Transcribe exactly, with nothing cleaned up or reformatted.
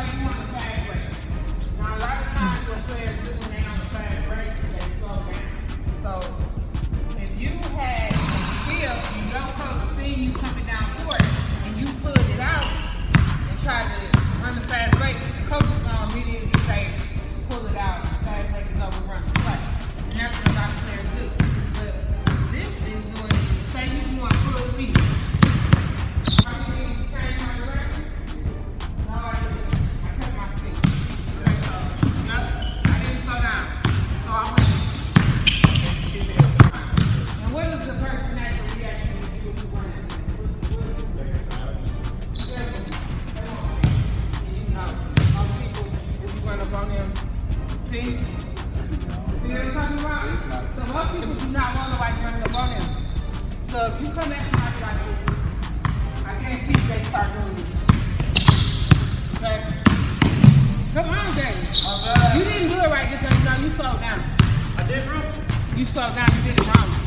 say you on the fast break. Now, a lot of times your players do when they on the fast break, they slow down. So, if you had skill and your coach see you coming down court and you pulled it out and tried to run the fast break, the coach is going to immediately say, pull it out, fast break is over, run the play. And that's what a lot of players do. But this is doing, say you doing full feet. How many things you change my direction? No, I didn't. I kept my feet. Okay, so, no, I didn't slow down. So I went. And what is the person's natural reaction when you do one? You know, most people, if you run up on him, see? See what I'm talking about? So most people do not want nobody running up on him. So if you come at somebody like this, I guarantee you they start doing this. Okay? Come on, James. Okay. You didn't do it right this time. No, you slowed down. I did, bro. You slowed down. You did it wrong.